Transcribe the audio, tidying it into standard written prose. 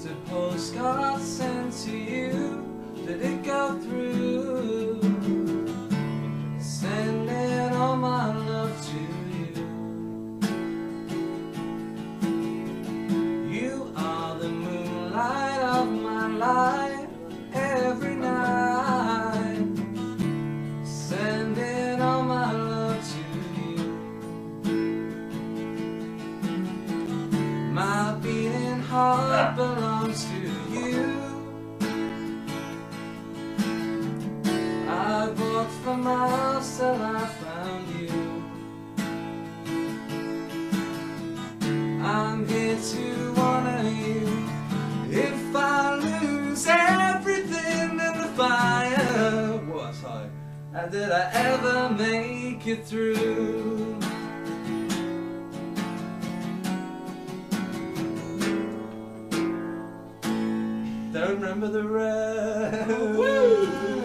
a postcard sent to you. Did it go through? Sending all my love to you. You are the moonlight of my life every night. Sending all my love to you. My beating heart belongs to you. I've walked for miles till I found you. I'm here to honor you. If I lose everything in the fire, what's high? And did I ever make it through? Don't remember the rest.